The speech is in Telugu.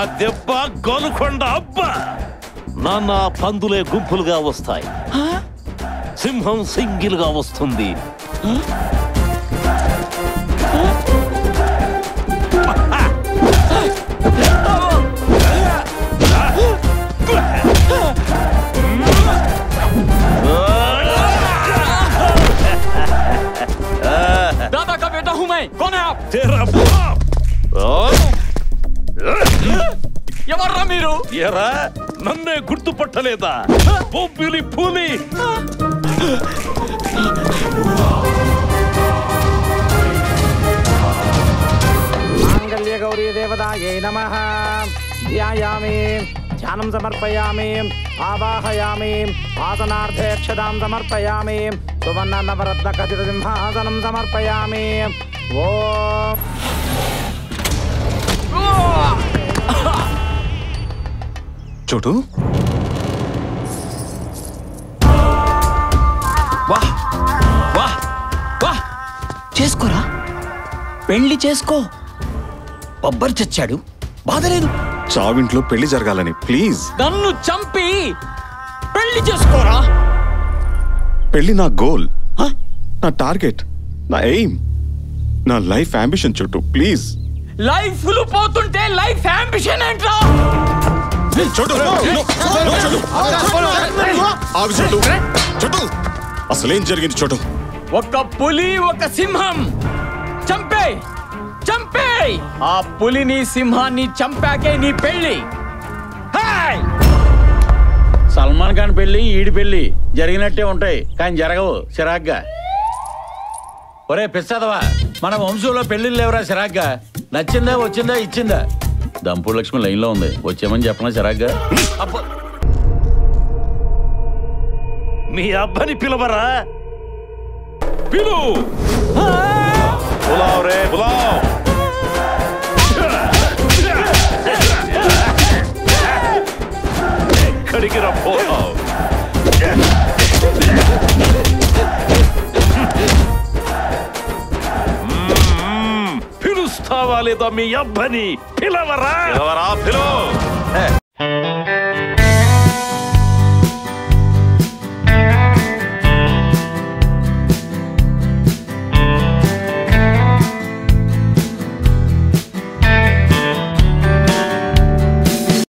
దెబ్బ గోలుకొండ అబ్బా నాన్న పందులే గుంపులుగా వస్తాయి సింహం సింగిల్ గా వస్తుంది दादा का बेटा हूं मैं कौन है आप तेरा बाप ఎవర్రా మీరు ఎరా నన్నే గుర్తుపట్టలేదా బొబ్బిలి పులి మాంగళ్య గౌరీ దేవతాయై నమః ధ్యాయామి ధ్యానం సమర్పయామి ఆవాహయామి ఆసనార్థే అక్షతాం సమర్పయామి సువర్ణ నవరత్న ఖచిత సింహాసనం సమర్పయామి ఓం చోటు వాహ్ వాహ్ వాహ్ చేసుకోరా పెళ్లి చేసుకో బొబ్బర్ చచ్చాడు బాధలేదు చావింట్లో పెళ్లి జరగాలని ప్లీజ్ నన్ను చంపి పెళ్లి చేసుకోరా పెళ్లి నా గోల్ నా టార్గెట్ నా ఎయిమ్ నా లైఫ్ అంబిషన్ చోటు ప్లీజ్ లైఫ్ లు పోతుంటే లైఫ్ అంబిషన్ ఏంట్రా అసలేం జరిగింది చోటు ఒక పులి ఒక సింహం చంపే చంపే ఆ పులిని సింహాన్ని చంపాకే నీ పెళ్లి సల్మాన్ ఖాన్ పెళ్లి ఈడి పెళ్లి జరిగినట్టే ఉంటాయి కానీ జరగవు చిరాగ్గా ఒరే పిచ్చదవా మన వంశంలో పెళ్లిళ్ళు లేవరా చిరాగ్గా నచ్చిందా వచ్చిందా ఇచ్చిందా దంపూర్ లక్ష్మి లైన్ లో ఉంది వచ్చామని చెప్పనా చిరాగ్గా మీ అబ్బని పిలవరా పిలు బులావ్ రే బులావ్ ఎక్కడికి రా పోతావ్ పిలుస్తావా లేదా మీ అబ్బని పిలవరా పిలవరా పిలు